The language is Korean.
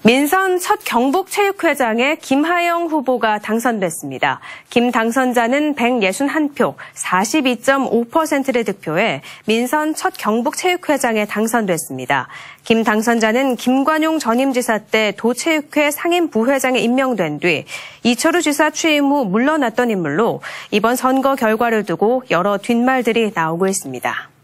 민선 첫 경북체육회장에 김하영 후보가 당선됐습니다. 김 당선자는 161표, 42.5%를 득표해 민선 첫 경북체육회장에 당선됐습니다. 김 당선자는 김관용 전임지사 때 도체육회 상임부회장에 임명된 뒤 이철우 지사 취임 후 물러났던 인물로 이번 선거 결과를 두고 여러 뒷말들이 나오고 있습니다.